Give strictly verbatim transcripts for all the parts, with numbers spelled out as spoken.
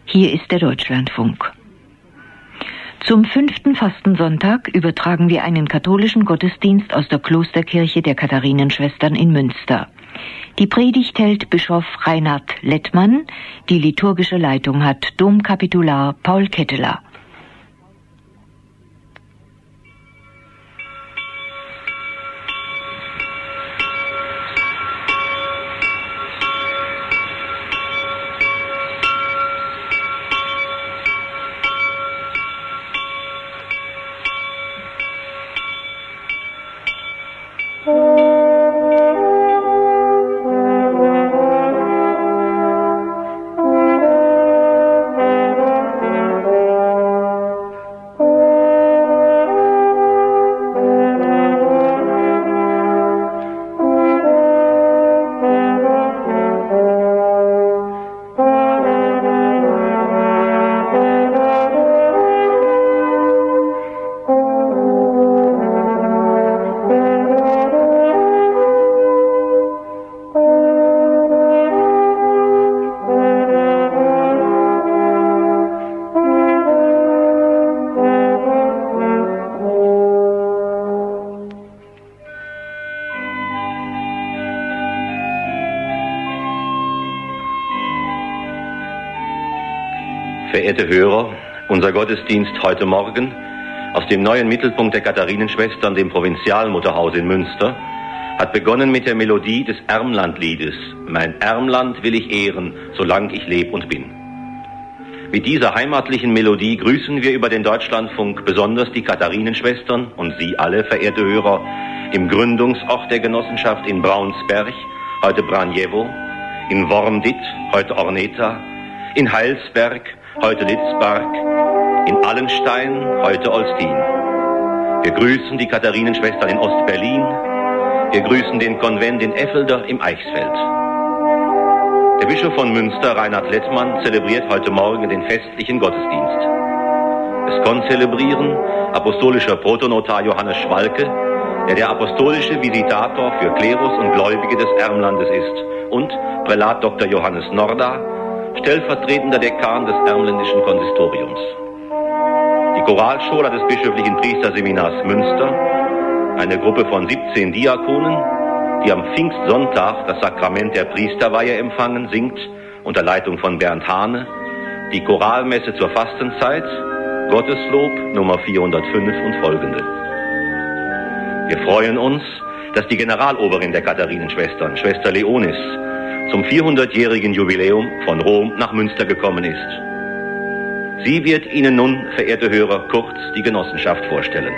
Hier ist der Deutschlandfunk. Zum fünften Fastensonntag übertragen wir einen katholischen Gottesdienst aus der Klosterkirche der Katharinenschwestern in Münster. Die Predigt hält Bischof Reinhard Lettmann, die liturgische Leitung hat Domkapitular Paul Ketteler. Verehrte Hörer, unser Gottesdienst heute Morgen aus dem neuen Mittelpunkt der Katharinenschwestern, dem Provinzialmutterhaus in Münster, hat begonnen mit der Melodie des Ermlandliedes. Mein Ermland will ich ehren, solang ich leb und bin. Mit dieser heimatlichen Melodie grüßen wir über den Deutschlandfunk besonders die Katharinenschwestern und Sie alle, verehrte Hörer, im Gründungsort der Genossenschaft in Braunsberg, heute Braniewo, in Wormditt, heute Orneta, in Heilsberg, heute Litzbark, in Allenstein, heute Olsztyn. Wir grüßen die Katharinenschwestern in Ostberlin. Wir grüßen den Konvent in Effelder im Eichsfeld. Der Bischof von Münster, Reinhard Lettmann, zelebriert heute Morgen den festlichen Gottesdienst. Es konzelebrieren apostolischer Protonotar Johannes Schwalke, der der apostolische Visitator für Klerus und Gläubige des Ermlandes ist, und Prälat Doktor Johannes Norda, stellvertretender Dekan des Ermländischen Konsistoriums. Die Choralschola des bischöflichen Priesterseminars Münster, eine Gruppe von siebzehn Diakonen, die am Pfingstsonntag das Sakrament der Priesterweihe empfangen, singt unter Leitung von Bernd Hahne die Choralmesse zur Fastenzeit, Gotteslob Nummer vierhundertfünf und folgende. Wir freuen uns, dass die Generaloberin der Katharinenschwestern, Schwester Leonis, zum vierhundertjährigen Jubiläum von Rom nach Münster gekommen ist. Sie wird Ihnen nun, verehrte Hörer, kurz die Genossenschaft vorstellen.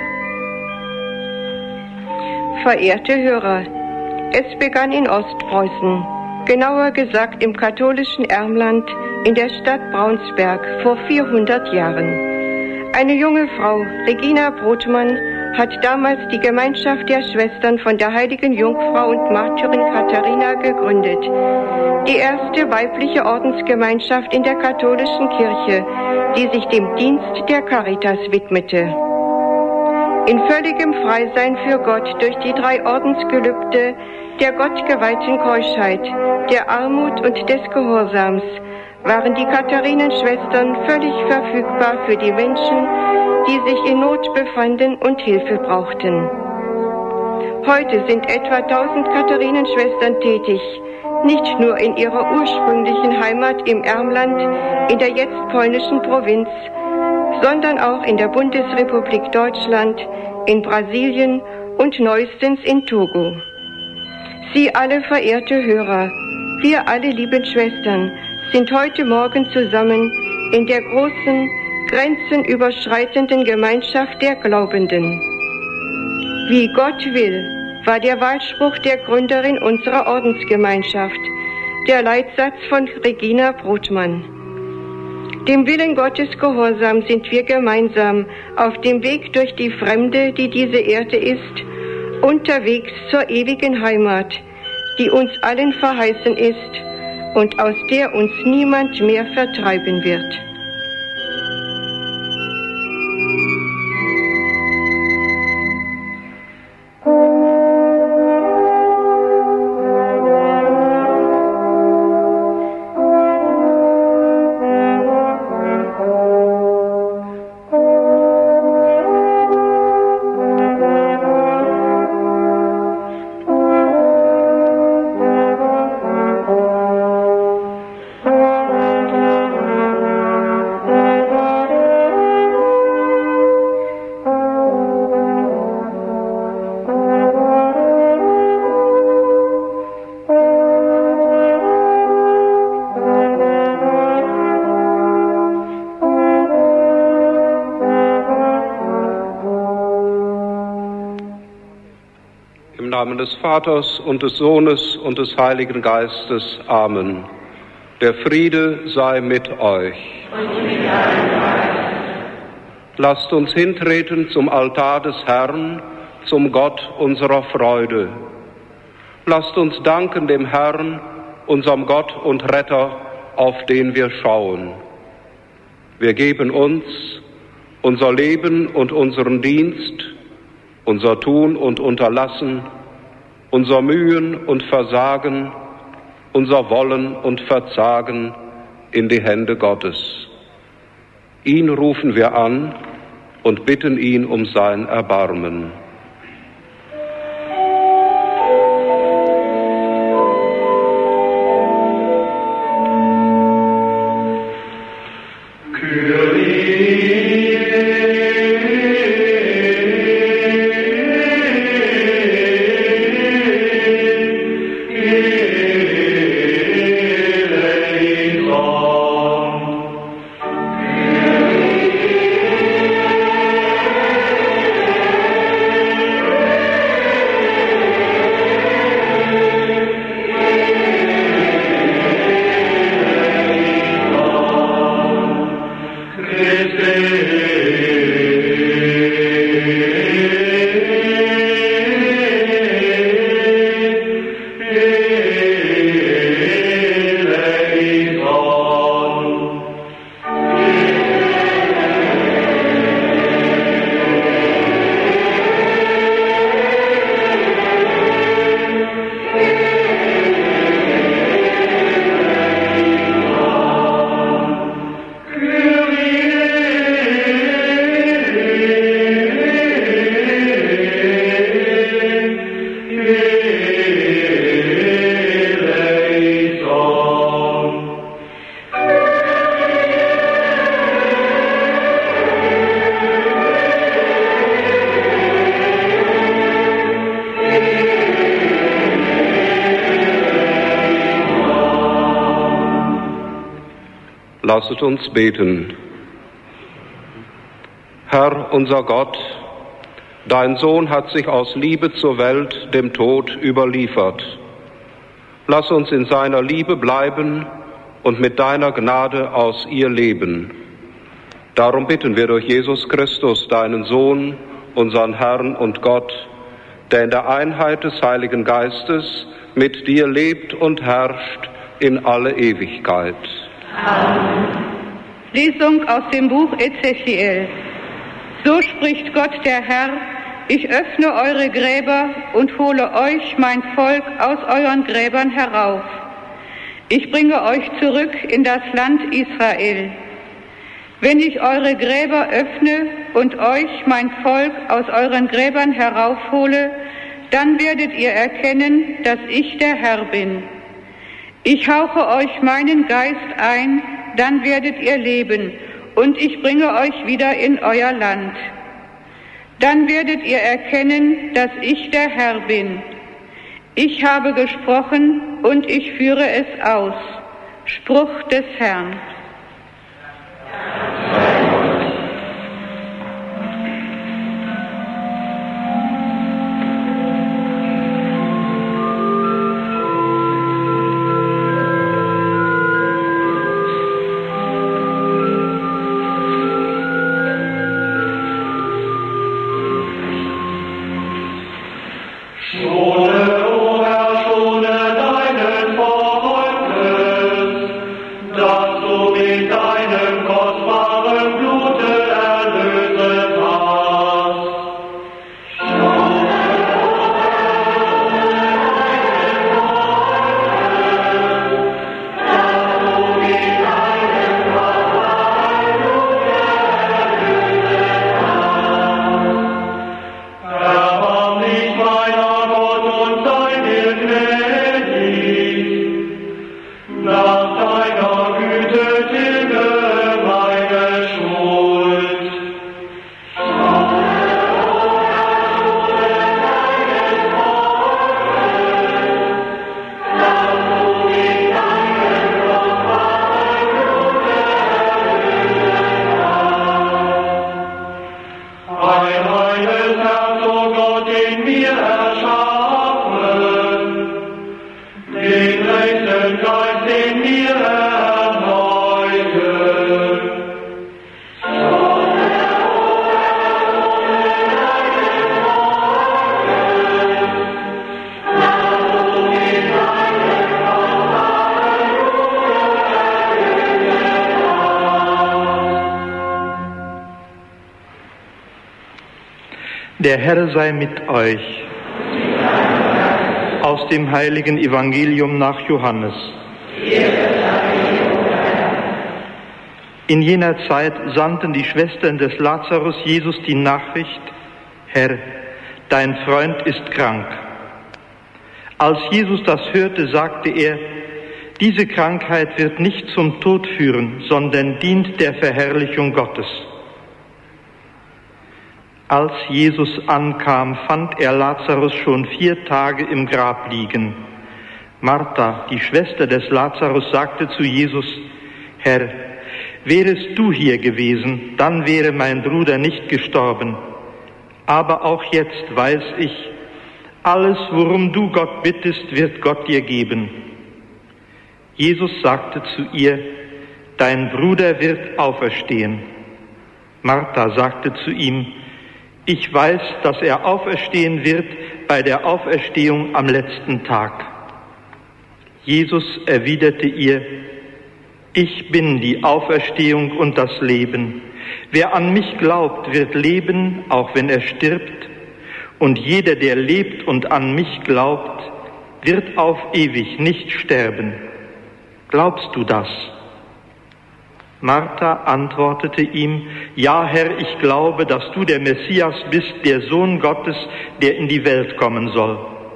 Verehrte Hörer, es begann in Ostpreußen, genauer gesagt im katholischen Ermland in der Stadt Braunsberg vor vierhundert Jahren. Eine junge Frau, Regina Brotmann, hat damals die Gemeinschaft der Schwestern von der Heiligen Jungfrau und Märtyrin Katharina gegründet, die erste weibliche Ordensgemeinschaft in der katholischen Kirche, die sich dem Dienst der Caritas widmete. In völligem Freisein für Gott durch die drei Ordensgelübde der gottgeweihten Keuschheit, der Armut und des Gehorsams waren die Katharinenschwestern völlig verfügbar für die Menschen, die sich in Not befanden und Hilfe brauchten. Heute sind etwa tausend Katharinenschwestern tätig, nicht nur in ihrer ursprünglichen Heimat im Ermland, in der jetzt polnischen Provinz, sondern auch in der Bundesrepublik Deutschland, in Brasilien und neuestens in Togo. Sie alle, verehrte Hörer, wir alle lieben Schwestern, sind heute Morgen zusammen in der großen, grenzenüberschreitenden Gemeinschaft der Glaubenden. Wie Gott will, war der Wahlspruch der Gründerin unserer Ordensgemeinschaft, der Leitsatz von Regina Brotmann. Dem Willen Gottes gehorsam sind wir gemeinsam auf dem Weg durch die Fremde, die diese Erde ist, unterwegs zur ewigen Heimat, die uns allen verheißen ist und aus der uns niemand mehr vertreiben wird. Namen des Vaters und des Sohnes und des Heiligen Geistes. Amen. Der Friede sei mit euch. Und mit deinem Geist. Lasst uns hintreten zum Altar des Herrn, zum Gott unserer Freude. Lasst uns danken dem Herrn, unserem Gott und Retter, auf den wir schauen. Wir geben uns, unser Leben und unseren Dienst, unser Tun und Unterlassen, unser Mühen und Versagen, unser Wollen und Verzagen in die Hände Gottes. Ihn rufen wir an und bitten ihn um sein Erbarmen. Lasset uns beten. Herr, unser Gott, dein Sohn hat sich aus Liebe zur Welt dem Tod überliefert. Lass uns in seiner Liebe bleiben und mit deiner Gnade aus ihr leben. Darum bitten wir durch Jesus Christus, deinen Sohn, unseren Herrn und Gott, der in der Einheit des Heiligen Geistes mit dir lebt und herrscht in alle Ewigkeit. Amen. Lesung aus dem Buch Ezechiel. So spricht Gott der Herr: Ich öffne eure Gräber und hole euch, mein Volk, aus euren Gräbern herauf. Ich bringe euch zurück in das Land Israel. Wenn ich eure Gräber öffne und euch, mein Volk, aus euren Gräbern heraufhole, dann werdet ihr erkennen, dass ich der Herr bin. Ich hauche euch meinen Geist ein, dann werdet ihr leben, und ich bringe euch wieder in euer Land. Dann werdet ihr erkennen, dass ich der Herr bin. Ich habe gesprochen und ich führe es aus. Spruch des Herrn. Schone, o Herr, schone deinen Volkes, dass du Der Herr sei mit euch. Aus dem heiligen Evangelium nach Johannes. In jener Zeit sandten die Schwestern des Lazarus Jesus die Nachricht: Herr, dein Freund ist krank. Als Jesus das hörte, sagte er: Diese Krankheit wird nicht zum Tod führen, sondern dient der Verherrlichung Gottes. Als Jesus ankam, fand er Lazarus schon vier Tage im Grab liegen. Martha, die Schwester des Lazarus, sagte zu Jesus: Herr, wärest du hier gewesen, dann wäre mein Bruder nicht gestorben. Aber auch jetzt weiß ich, alles, worum du Gott bittest, wird Gott dir geben. Jesus sagte zu ihr: Dein Bruder wird auferstehen. Martha sagte zu ihm: Ich weiß, dass er auferstehen wird bei der Auferstehung am letzten Tag. Jesus erwiderte ihr: Ich bin die Auferstehung und das Leben. Wer an mich glaubt, wird leben, auch wenn er stirbt. Und jeder, der lebt und an mich glaubt, wird auf ewig nicht sterben. Glaubst du das? Martha antwortete ihm: Ja, Herr, ich glaube, dass du der Messias bist, der Sohn Gottes, der in die Welt kommen soll.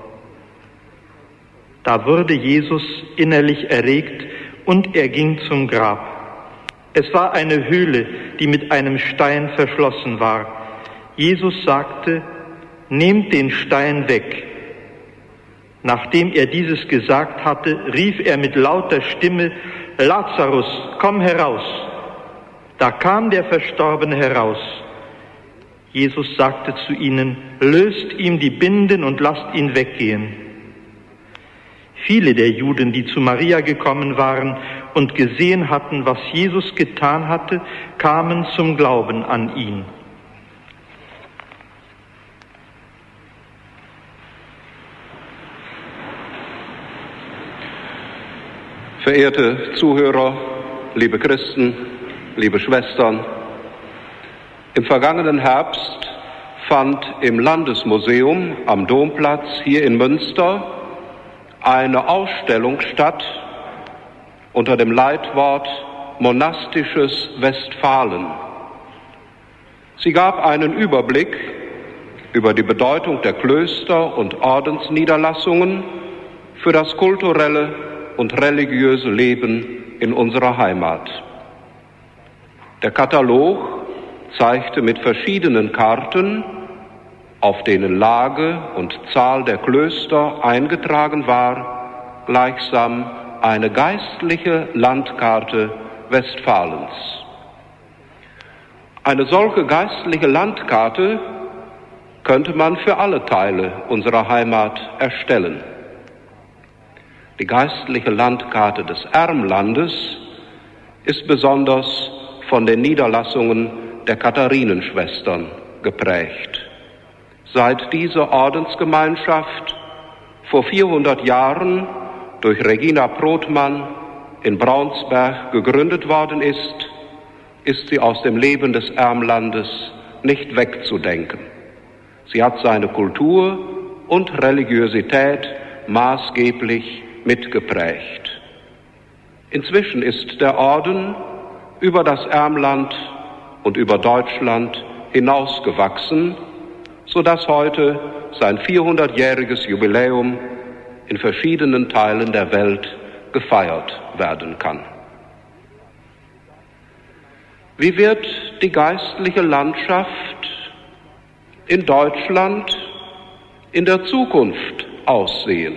Da wurde Jesus innerlich erregt und er ging zum Grab. Es war eine Höhle, die mit einem Stein verschlossen war. Jesus sagte: Nehmt den Stein weg. Nachdem er dieses gesagt hatte, rief er mit lauter Stimme: Lazarus, komm heraus. Da kam der Verstorbene heraus. Jesus sagte zu ihnen: Löst ihm die Binden und lasst ihn weggehen. Viele der Juden, die zu Maria gekommen waren und gesehen hatten, was Jesus getan hatte, kamen zum Glauben an ihn. Verehrte Zuhörer, liebe Christen, liebe Schwestern, im vergangenen Herbst fand im Landesmuseum am Domplatz hier in Münster eine Ausstellung statt unter dem Leitwort Monastisches Westfalen. Sie gab einen Überblick über die Bedeutung der Klöster und Ordensniederlassungen für das kulturelle und religiöse Leben in unserer Heimat. Der Katalog zeigte mit verschiedenen Karten, auf denen Lage und Zahl der Klöster eingetragen war, gleichsam eine geistliche Landkarte Westfalens. Eine solche geistliche Landkarte könnte man für alle Teile unserer Heimat erstellen. Die geistliche Landkarte des Ermlandes ist besonders von den Niederlassungen der Katharinenschwestern geprägt. Seit diese Ordensgemeinschaft vor vierhundert Jahren durch Regina Prothmann in Braunsberg gegründet worden ist, ist sie aus dem Leben des Ermlandes nicht wegzudenken. Sie hat seine Kultur und Religiosität maßgeblich mitgeprägt. Inzwischen ist der Orden über das Ermland und über Deutschland hinausgewachsen, sodass heute sein vierhundertjähriges Jubiläum in verschiedenen Teilen der Welt gefeiert werden kann. Wie wird die geistliche Landschaft in Deutschland in der Zukunft aussehen?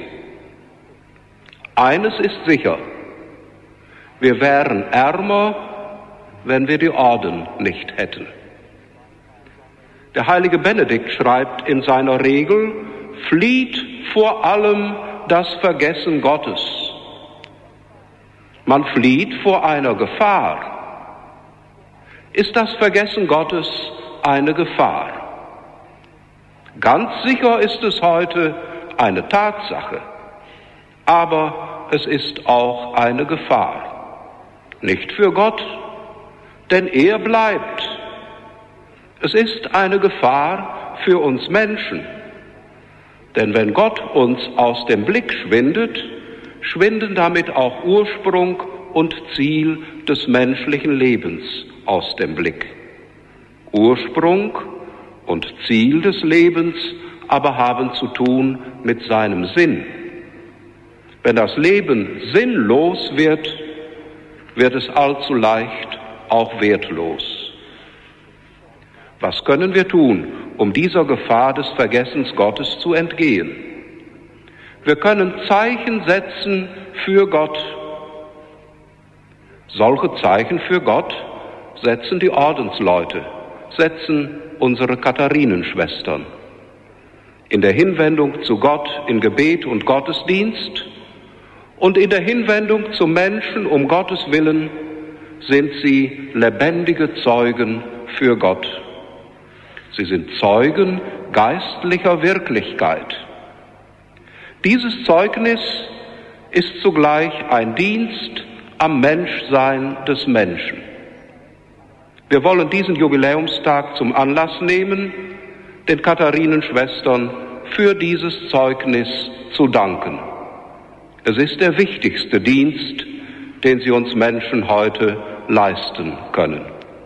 Eines ist sicher: Wir wären ärmer, wenn wir die Orden nicht hätten. Der heilige Benedikt schreibt in seiner Regel: Flieht vor allem das Vergessen Gottes. Man flieht vor einer Gefahr. Ist das Vergessen Gottes eine Gefahr? Ganz sicher ist es heute eine Tatsache, aber es ist auch eine Gefahr. Nicht für Gott, denn er bleibt. Es ist eine Gefahr für uns Menschen. Denn wenn Gott uns aus dem Blick schwindet, schwinden damit auch Ursprung und Ziel des menschlichen Lebens aus dem Blick. Ursprung und Ziel des Lebens aber haben zu tun mit seinem Sinn. Wenn das Leben sinnlos wird, wird es allzu leicht auch wertlos. Was können wir tun, um dieser Gefahr des Vergessens Gottes zu entgehen? Wir können Zeichen setzen für Gott. Solche Zeichen für Gott setzen die Ordensleute, setzen unsere Katharinenschwestern. In der Hinwendung zu Gott in Gebet und Gottesdienst und in der Hinwendung zum Menschen um Gottes Willen sind sie lebendige Zeugen für Gott. Sie sind Zeugen geistlicher Wirklichkeit. Dieses Zeugnis ist zugleich ein Dienst am Menschsein des Menschen. Wir wollen diesen Jubiläumstag zum Anlass nehmen, den Katharinenschwestern für dieses Zeugnis zu danken. Es ist der wichtigste Dienst, den sie uns Menschen heute leisten können.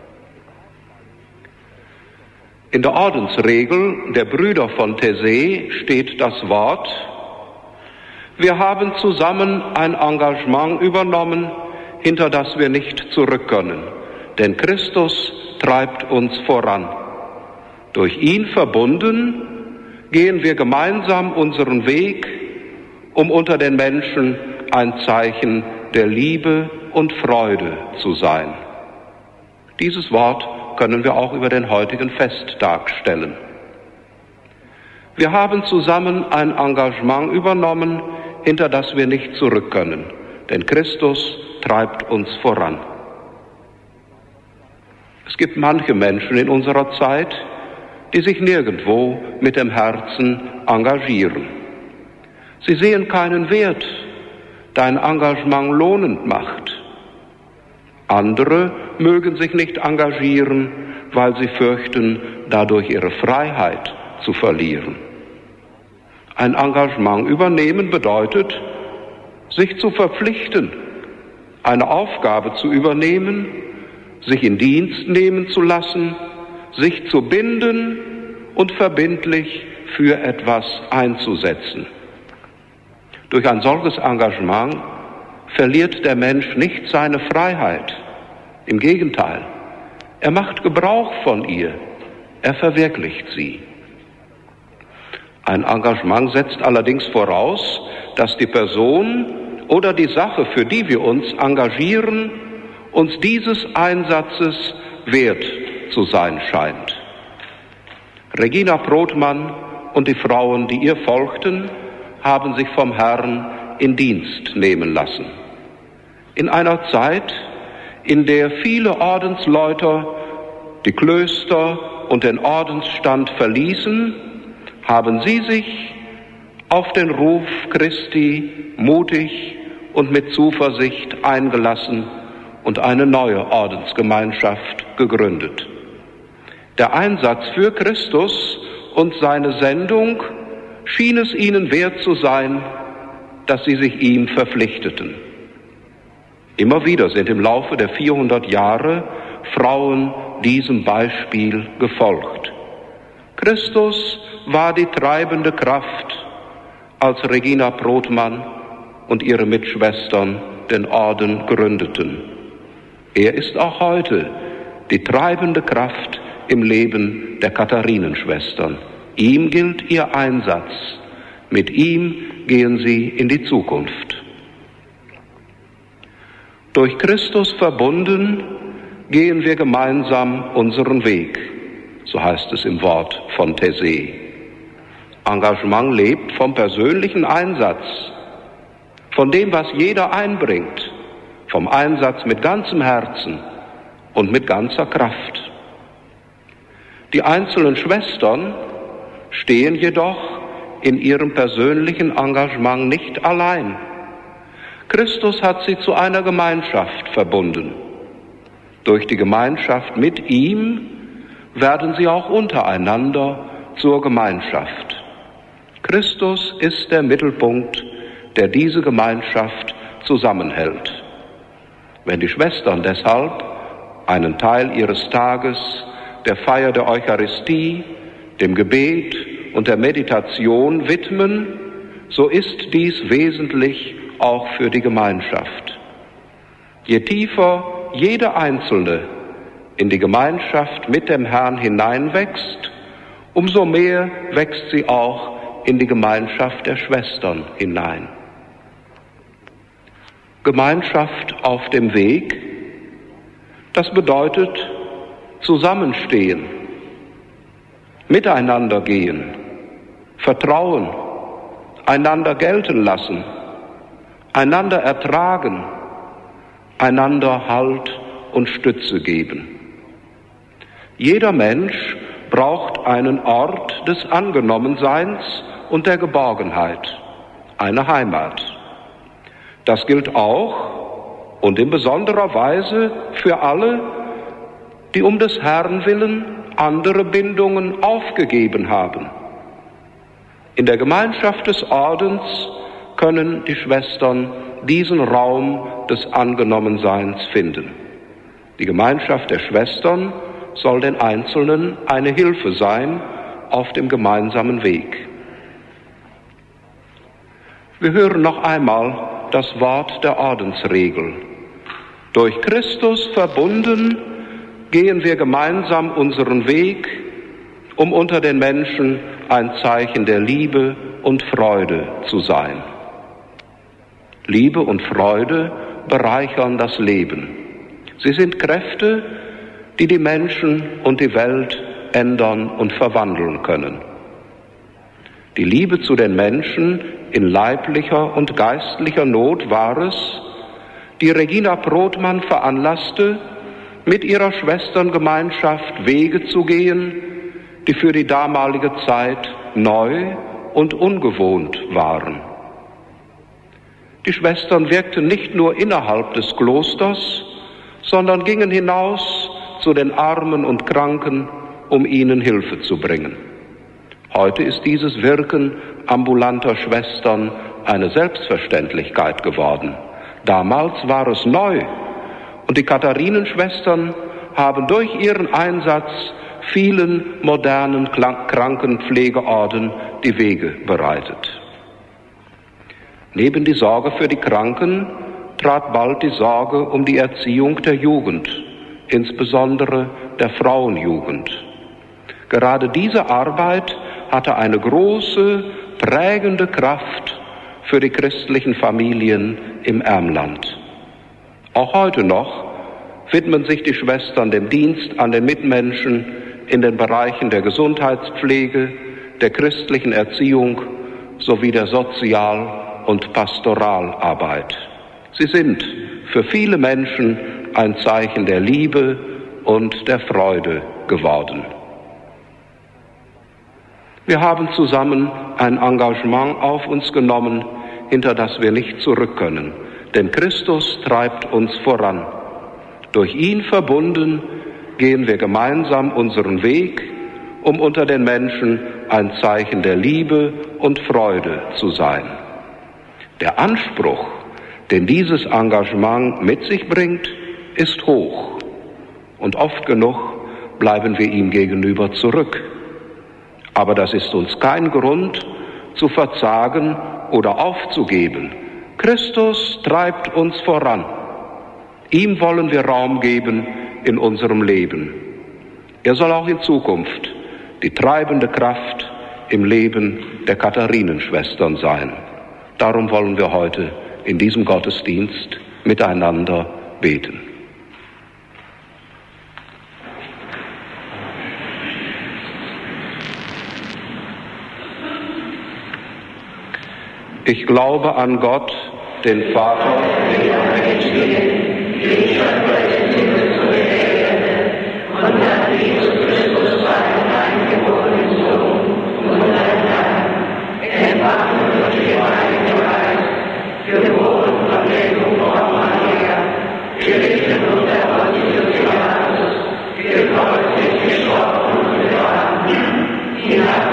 In der Ordensregel der Brüder von Taizé steht das Wort: Wir haben zusammen ein Engagement übernommen, hinter das wir nicht zurück können, denn Christus treibt uns voran. Durch ihn verbunden gehen wir gemeinsam unseren Weg, um unter den Menschen ein Zeichen der Liebe und Freude zu sein. Dieses Wort können wir auch über den heutigen Festtag stellen. Wir haben zusammen ein Engagement übernommen, hinter das wir nicht zurück können, denn Christus treibt uns voran. Es gibt manche Menschen in unserer Zeit, die sich nirgendwo mit dem Herzen engagieren. Sie sehen keinen Wert, der ein Engagement lohnend macht. Andere mögen sich nicht engagieren, weil sie fürchten, dadurch ihre Freiheit zu verlieren. Ein Engagement übernehmen bedeutet, sich zu verpflichten, eine Aufgabe zu übernehmen, sich in Dienst nehmen zu lassen, sich zu binden und verbindlich für etwas einzusetzen. Durch ein solches Engagement verliert der Mensch nicht seine Freiheit. Im Gegenteil, er macht Gebrauch von ihr, er verwirklicht sie. Ein Engagement setzt allerdings voraus, dass die Person oder die Sache, für die wir uns engagieren, uns dieses Einsatzes wert zu sein scheint. Regina Brodmann und die Frauen, die ihr folgten, haben sich vom Herrn in Dienst nehmen lassen. In einer Zeit, in der viele Ordensleute die Klöster und den Ordensstand verließen, haben sie sich auf den Ruf Christi mutig und mit Zuversicht eingelassen und eine neue Ordensgemeinschaft gegründet. Der Einsatz für Christus und seine Sendung schien es ihnen wert zu sein, dass sie sich ihm verpflichteten. Immer wieder sind im Laufe der vierhundert Jahre Frauen diesem Beispiel gefolgt. Christus war die treibende Kraft, als Regina Brodmann und ihre Mitschwestern den Orden gründeten. Er ist auch heute die treibende Kraft im Leben der Katharinenschwestern. Ihm gilt ihr Einsatz. Mit ihm gehen sie in die Zukunft. Durch Christus verbunden gehen wir gemeinsam unseren Weg, so heißt es im Wort von Taizé. Engagement lebt vom persönlichen Einsatz, von dem, was jeder einbringt, vom Einsatz mit ganzem Herzen und mit ganzer Kraft. Die einzelnen Schwestern stehen jedoch in ihrem persönlichen Engagement nicht allein. Christus hat sie zu einer Gemeinschaft verbunden. Durch die Gemeinschaft mit ihm werden sie auch untereinander zur Gemeinschaft. Christus ist der Mittelpunkt, der diese Gemeinschaft zusammenhält. Wenn die Schwestern deshalb einen Teil ihres Tages der Feier der Eucharistie, dem Gebet und der Meditation widmen, so ist dies wesentlich auch für die Gemeinschaft. Je tiefer jede Einzelne in die Gemeinschaft mit dem Herrn hineinwächst, umso mehr wächst sie auch in die Gemeinschaft der Schwestern hinein. Gemeinschaft auf dem Weg, das bedeutet zusammenstehen, miteinander gehen, vertrauen, einander gelten lassen, einander ertragen, einander Halt und Stütze geben. Jeder Mensch braucht einen Ort des Angenommenseins und der Geborgenheit, eine Heimat. Das gilt auch und in besonderer Weise für alle, die um des Herrn willen andere Bindungen aufgegeben haben. In der Gemeinschaft des Ordens können die Schwestern diesen Raum des Angenommenseins finden. Die Gemeinschaft der Schwestern soll den Einzelnen eine Hilfe sein auf dem gemeinsamen Weg. Wir hören noch einmal das Wort der Ordensregel. Durch Christus verbunden gehen wir gemeinsam unseren Weg, um unter den Menschen ein Zeichen der Liebe und Freude zu sein. Liebe und Freude bereichern das Leben. Sie sind Kräfte, die die Menschen und die Welt ändern und verwandeln können. Die Liebe zu den Menschen in leiblicher und geistlicher Not war es, die Regina Brodmann veranlasste, mit ihrer Schwesterngemeinschaft Wege zu gehen, die für die damalige Zeit neu und ungewohnt waren. Die Schwestern wirkten nicht nur innerhalb des Klosters, sondern gingen hinaus zu den Armen und Kranken, um ihnen Hilfe zu bringen. Heute ist dieses Wirken ambulanter Schwestern eine Selbstverständlichkeit geworden. Damals war es neu und die Katharinenschwestern haben durch ihren Einsatz vielen modernen Krankenpflegeorden die Wege bereitet. Neben die Sorge für die Kranken trat bald die Sorge um die Erziehung der Jugend, insbesondere der Frauenjugend. Gerade diese Arbeit hatte eine große, prägende Kraft für die christlichen Familien im Ermland. Auch heute noch widmen sich die Schwestern dem Dienst an den Mitmenschen in den Bereichen der Gesundheitspflege, der christlichen Erziehung sowie der Sozial- und Pastoralarbeit. Sie sind für viele Menschen ein Zeichen der Liebe und der Freude geworden. Wir haben zusammen ein Engagement auf uns genommen, hinter das wir nicht zurück können, denn Christus treibt uns voran. Durch ihn verbunden gehen wir gemeinsam unseren Weg, um unter den Menschen ein Zeichen der Liebe und Freude zu sein. Der Anspruch, den dieses Engagement mit sich bringt, ist hoch und oft genug bleiben wir ihm gegenüber zurück. Aber das ist uns kein Grund zu verzagen oder aufzugeben. Christus treibt uns voran. Ihm wollen wir Raum geben in unserem Leben. Er soll auch in Zukunft die treibende Kraft im Leben der Katharinenschwestern sein. Darum wollen wir heute in diesem Gottesdienst miteinander beten. Ich glaube an Gott, den Vater, den Allmächtigen, den Schöpfer des Himmels und der Erde, und an Jesus Christus, seinen eingeborenen Sohn, unseren Herrn, empfangen durch den Heiligen Geist, geboren von der Jungfrau Maria, gelitten unter Pontius Pilatus, gekreuzigt, gestorben und begraben, hinab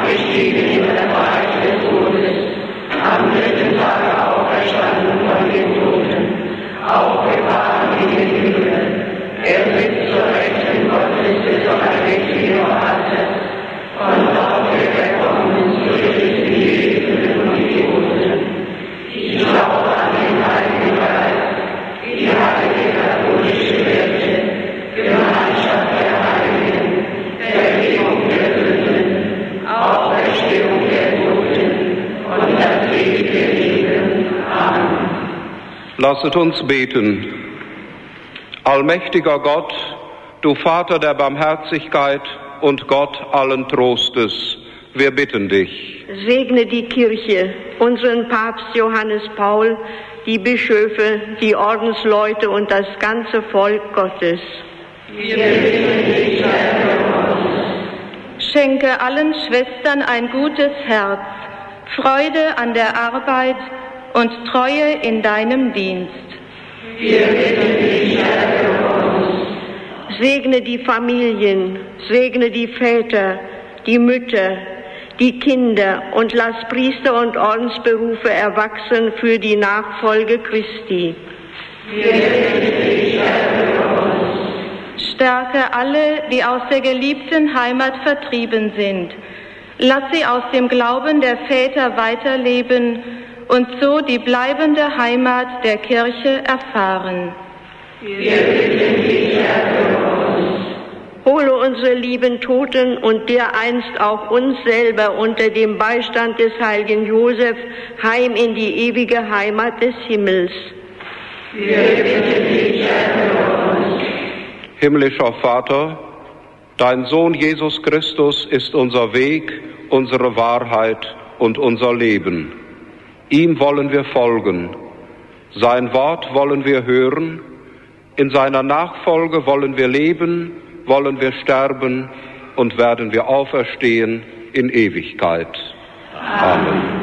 Lasset uns beten. Allmächtiger Gott, du Vater der Barmherzigkeit und Gott allen Trostes, wir bitten dich. Segne die Kirche, unseren Papst Johannes Paul, die Bischöfe, die Ordensleute und das ganze Volk Gottes. Wir bitten dich, Herr, für uns. Schenke allen Schwestern ein gutes Herz, Freude an der Arbeit und Treue in deinem Dienst. Wir bitten dich, Herr, für uns. Segne die Familien, segne die Väter, die Mütter, die Kinder und lass Priester und Ordensberufe erwachsen für die Nachfolge Christi. Wir bitten dich, Herr, für uns. Stärke alle, die aus der geliebten Heimat vertrieben sind. Lass sie aus dem Glauben der Väter weiterleben und so die bleibende Heimat der Kirche erfahren. Wir bitten dich, Herr, für uns. Hole unsere lieben Toten und dir einst auch uns selber unter dem Beistand des heiligen Josef heim in die ewige Heimat des Himmels. Wir bitten dich, Herr, für uns. Himmlischer Vater, dein Sohn Jesus Christus ist unser Weg, unsere Wahrheit und unser Leben. Ihm wollen wir folgen. Sein Wort wollen wir hören. In seiner Nachfolge wollen wir leben, wollen wir sterben und werden wir auferstehen in Ewigkeit. Amen.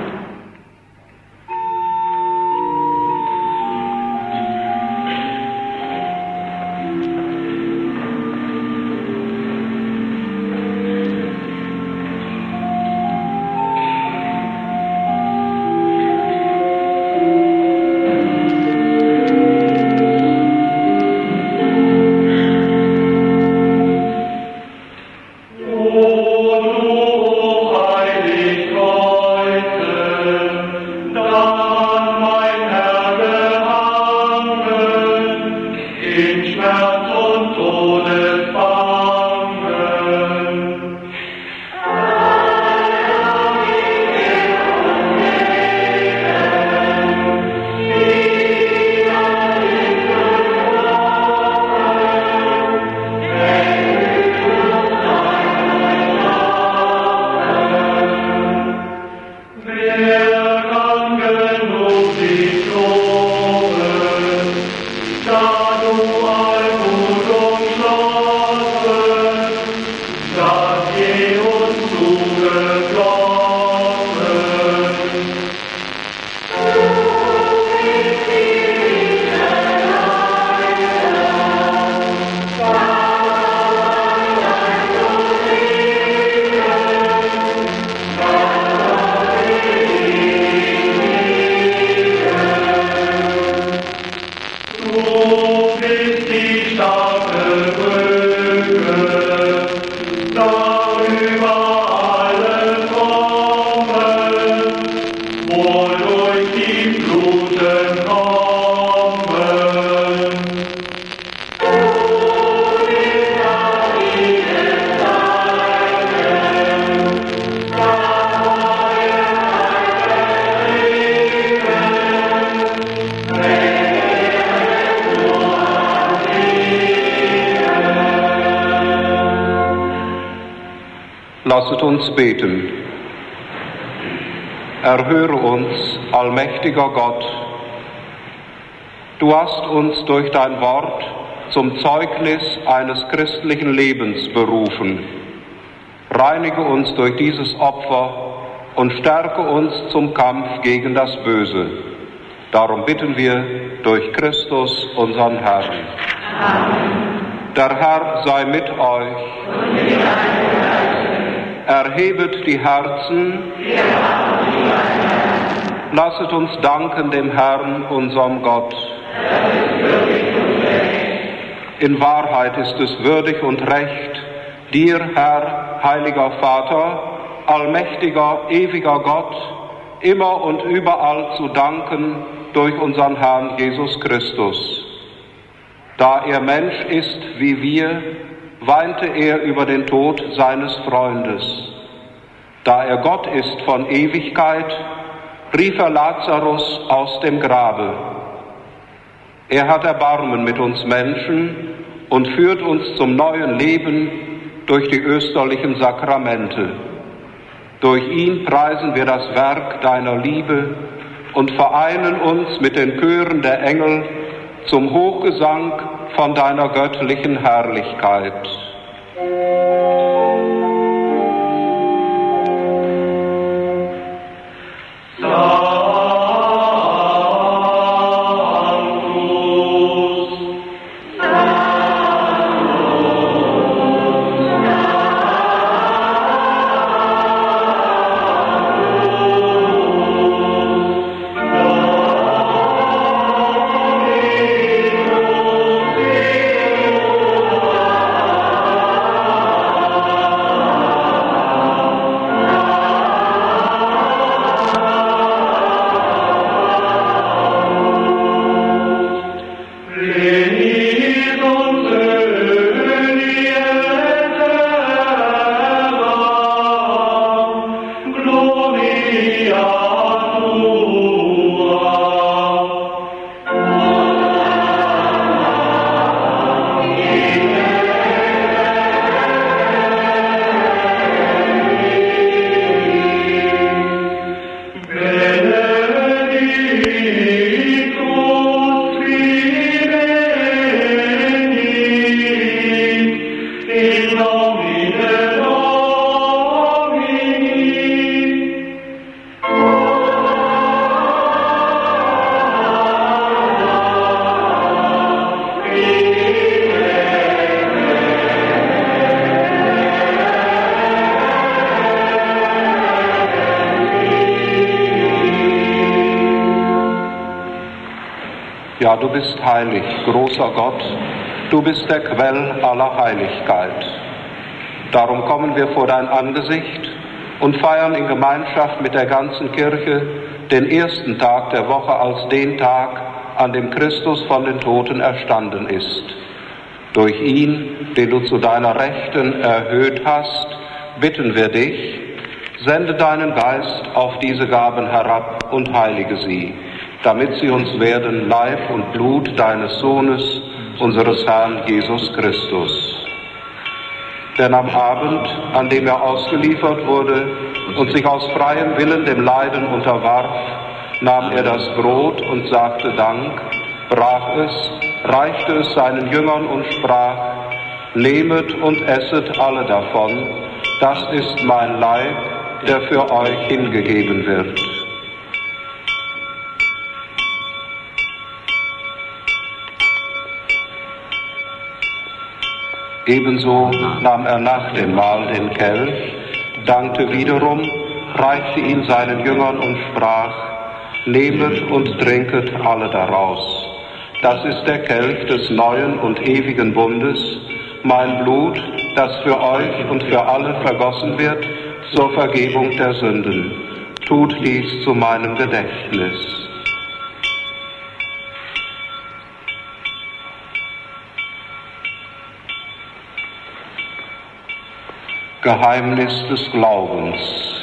Lasset uns beten. Erhöre uns, allmächtiger Gott. Du hast uns durch dein Wort zum Zeugnis eines christlichen Lebens berufen. Reinige uns durch dieses Opfer und stärke uns zum Kampf gegen das Böse. Darum bitten wir durch Christus, unseren Herrn. Amen. Der Herr sei mit euch. Und mit deinem Geist. Erhebet die Herzen. Lasset uns danken dem Herrn, unserem Gott. In Wahrheit ist es würdig und recht, dir, Herr, heiliger Vater, allmächtiger, ewiger Gott, immer und überall zu danken durch unseren Herrn Jesus Christus. Da er Mensch ist wie wir, weinte er über den Tod seines Freundes. Da er Gott ist von Ewigkeit, rief er Lazarus aus dem Grabe. Er hat Erbarmen mit uns Menschen und führt uns zum neuen Leben durch die österlichen Sakramente. Durch ihn preisen wir das Werk deiner Liebe und vereinen uns mit den Chören der Engel zum Hochgesang von deiner göttlichen Herrlichkeit. Ja, du bist heilig, großer Gott, du bist der Quell aller Heiligkeit. Darum kommen wir vor dein Angesicht und feiern in Gemeinschaft mit der ganzen Kirche den ersten Tag der Woche als den Tag, an dem Christus von den Toten erstanden ist. Durch ihn, den du zu deiner Rechten erhöht hast, bitten wir dich, sende deinen Geist auf diese Gaben herab und heilige sie, damit sie uns werden Leib und Blut deines Sohnes, unseres Herrn Jesus Christus. Denn am Abend, an dem er ausgeliefert wurde und sich aus freiem Willen dem Leiden unterwarf, nahm er das Brot und sagte Dank, brach es, reichte es seinen Jüngern und sprach, nehmet und esset alle davon, das ist mein Leib, der für euch hingegeben wird. Ebenso nahm er nach dem Mahl den Kelch, dankte wiederum, reichte ihn seinen Jüngern und sprach, nehmet und trinket alle daraus. Das ist der Kelch des neuen und ewigen Bundes, mein Blut, das für euch und für alle vergossen wird zur Vergebung der Sünden. Tut dies zu meinem Gedächtnis. Geheimnis des Glaubens.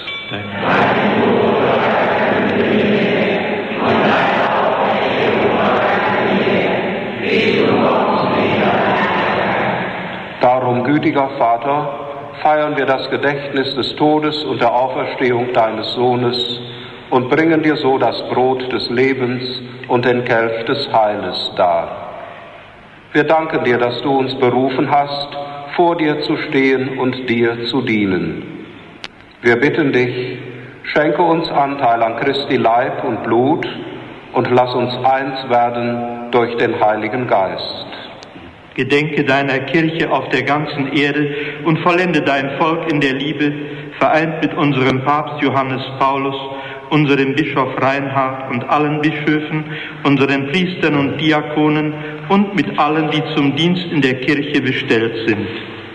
Darum, gütiger Vater, feiern wir das Gedächtnis des Todes und der Auferstehung deines Sohnes und bringen dir so das Brot des Lebens und den Kelch des Heiles dar. Wir danken dir, dass du uns berufen hast, vor dir zu stehen und dir zu dienen. Wir bitten dich, schenke uns Anteil an Christi Leib und Blut und lass uns eins werden durch den Heiligen Geist. Gedenke deiner Kirche auf der ganzen Erde und vollende dein Volk in der Liebe, vereint mit unserem Papst Johannes Paulus, unserem Bischof Reinhard und allen Bischöfen, unseren Priestern und Diakonen und mit allen, die zum Dienst in der Kirche bestellt sind.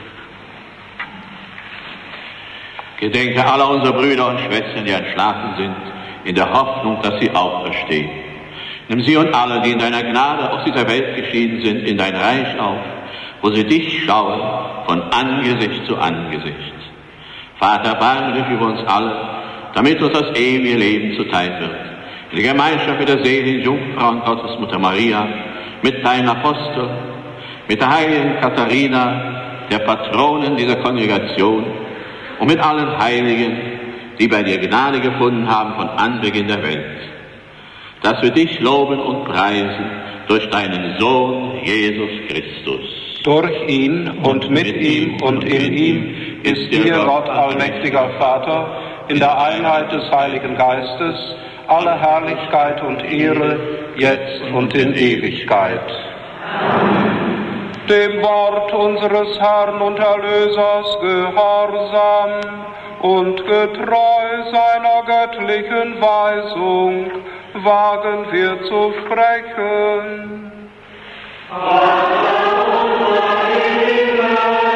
Gedenke aller unserer Brüder und Schwestern, die entschlafen sind, in der Hoffnung, dass sie auferstehen. Nimm sie und alle, die in deiner Gnade aus dieser Welt geschieden sind, in dein Reich auf, wo sie dich schauen, von Angesicht zu Angesicht. Vater, erbarme dich über uns alle, damit uns das ewige Leben zuteil wird. In der Gemeinschaft mit der seligen Jungfrau und Gottesmutter Maria, mit deinen Aposteln, mit der heiligen Katharina, der Patronin dieser Kongregation, und mit allen Heiligen, die bei dir Gnade gefunden haben von Anbeginn der Welt, dass wir dich loben und preisen durch deinen Sohn Jesus Christus. Durch ihn und mit ihm und in ihm ist dir, Gott, allmächtiger Vater, in der Einheit des Heiligen Geistes, alle Herrlichkeit und Ehre, jetzt und in Ewigkeit. Amen. Dem Wort unseres Herrn und Erlösers gehorsam und getreu seiner göttlichen Weisung wagen wir zu sprechen. Vater unser im Himmel,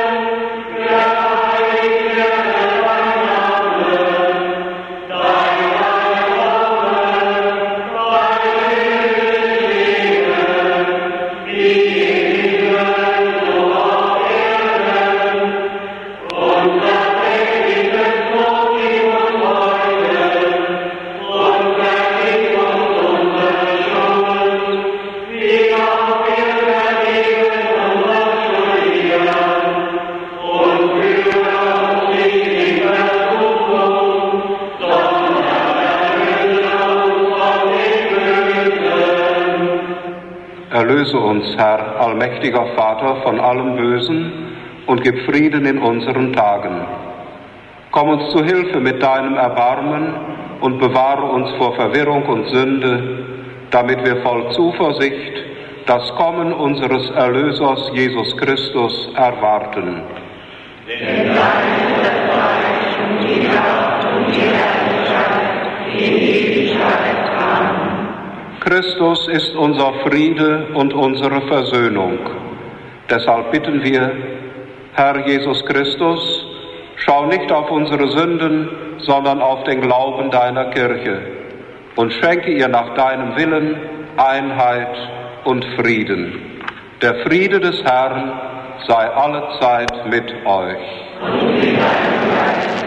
Erlöse uns, Herr, allmächtiger Vater, von allem Bösen und gib Frieden in unseren Tagen. Komm uns zu Hilfe mit deinem Erbarmen und bewahre uns vor Verwirrung und Sünde, damit wir voll Zuversicht das Kommen unseres Erlösers Jesus Christus erwarten. Denn dein ist das Reich und die Kraft und die Herrlichkeit in Ewigkeit. Amen. Christus ist unser Friede und unsere Versöhnung. Deshalb bitten wir, Herr Jesus Christus, schau nicht auf unsere Sünden, sondern auf den Glauben deiner Kirche und schenke ihr nach deinem Willen Einheit und Frieden. Der Friede des Herrn sei allezeit mit euch. Und mit deinem Geist.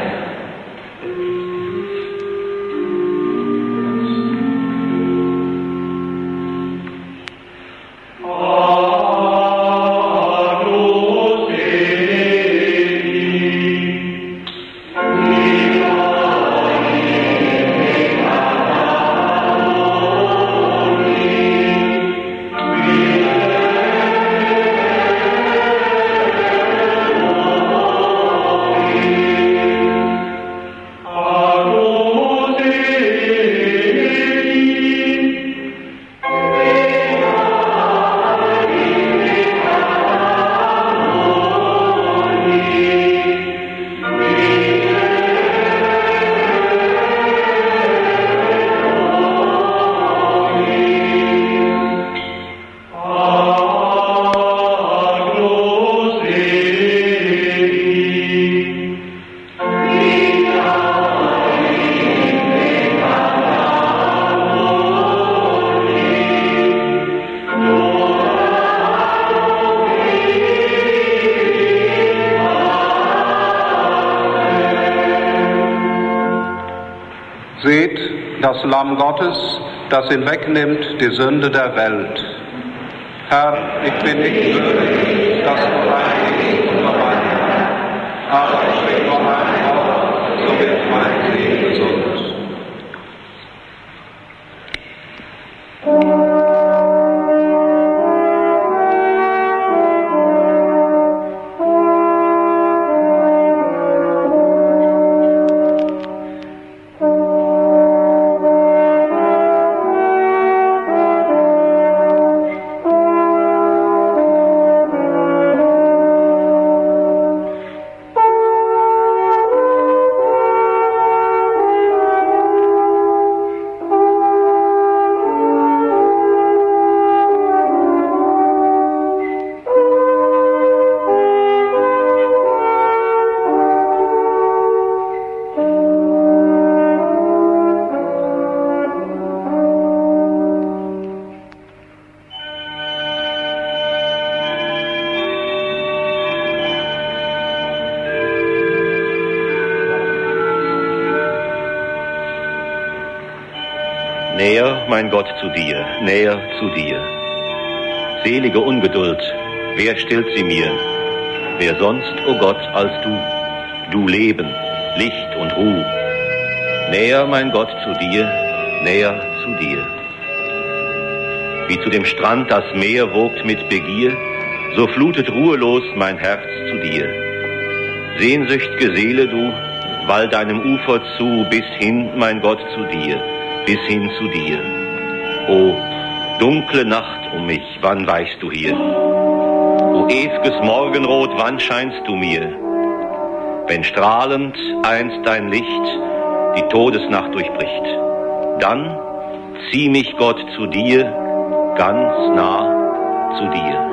Seht das Lamm Gottes, das hinwegnimmt die Sünde der Welt. Herr, ich bin nicht würdig, dass du reingehst unter meinen Herrn, aber ich sprich noch ein Wort, so wird mein Seele gesund. Näher, mein Gott, zu dir, näher zu dir. Selige Ungeduld, wer stillt sie mir? Wer sonst, o oh Gott, als du? Du Leben, Licht und Ruh. Näher, mein Gott, zu dir, näher zu dir. Wie zu dem Strand das Meer wogt mit Begier, so flutet ruhelos mein Herz zu dir. Sehnsücht'ge Seele, du, wall deinem Ufer zu, bis hin, mein Gott, zu dir, bis hin zu dir. O dunkle Nacht um mich, wann weichst du hier? O ew'ges Morgenrot, wann scheinst du mir? Wenn strahlend einst dein Licht die Todesnacht durchbricht, dann zieh mich, Gott, zu dir, ganz nah zu dir.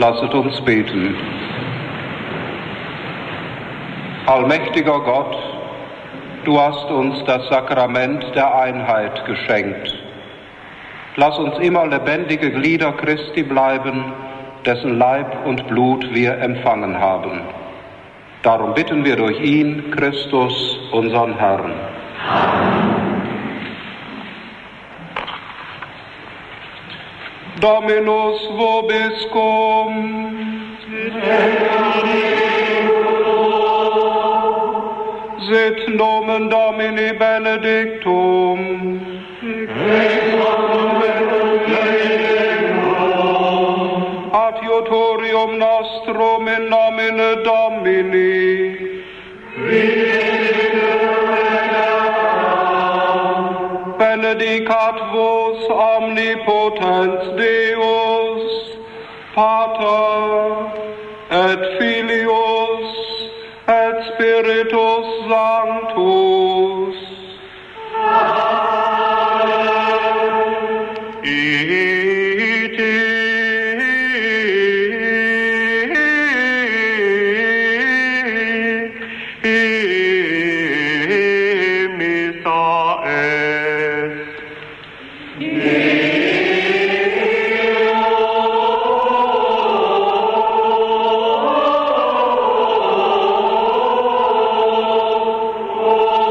Lasset uns beten. Allmächtiger Gott, du hast uns das Sakrament der Einheit geschenkt. Lass uns immer lebendige Glieder Christi bleiben, dessen Leib und Blut wir empfangen haben. Darum bitten wir durch ihn, Christus, unseren Herrn. Amen. Dominus vobiscum. Sit nomen Domini benedictum. Adiutorium nostrum in nomine Domini. Benedicat vos omnipotens Deus, Pater et Filius et Spiritus Sanctus. Oh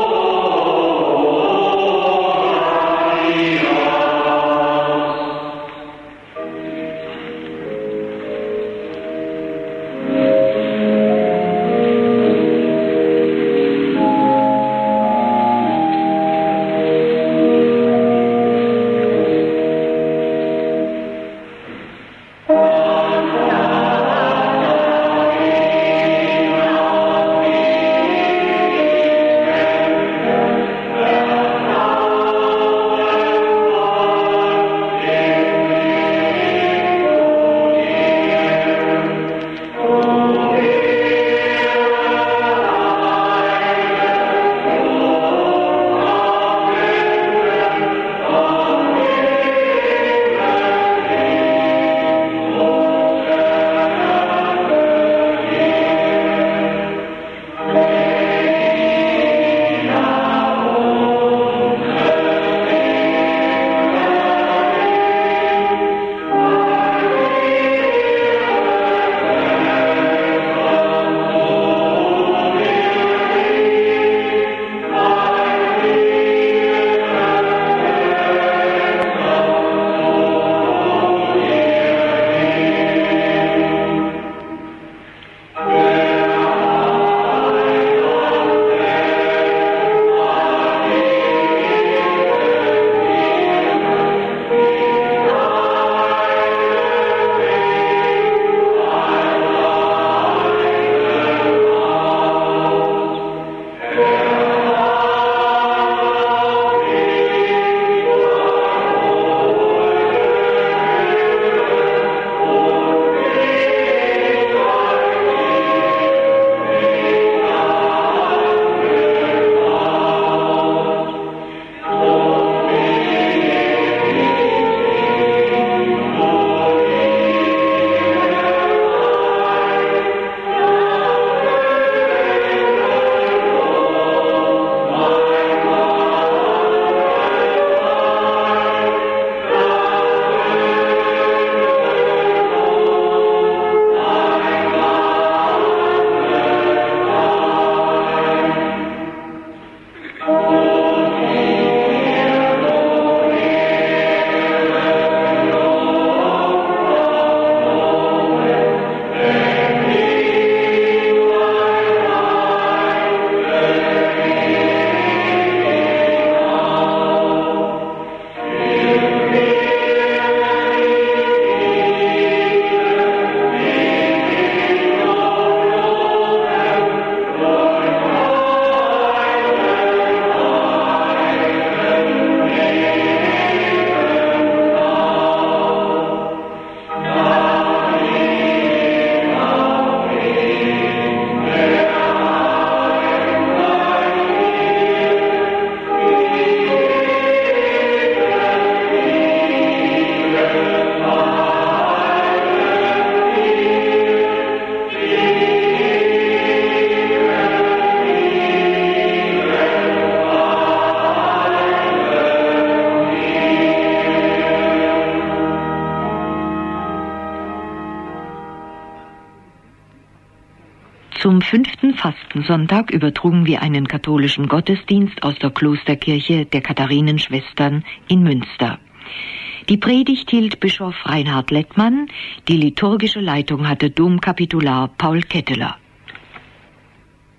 Zum fünften Fastensonntag übertrugen wir einen katholischen Gottesdienst aus der Klosterkirche der Katharinenschwestern in Münster. Die Predigt hielt Bischof Reinhard Lettmann, die liturgische Leitung hatte Domkapitular Paul Ketteler.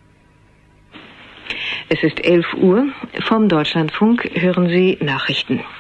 Es ist elf Uhr, vom Deutschlandfunk hören Sie Nachrichten.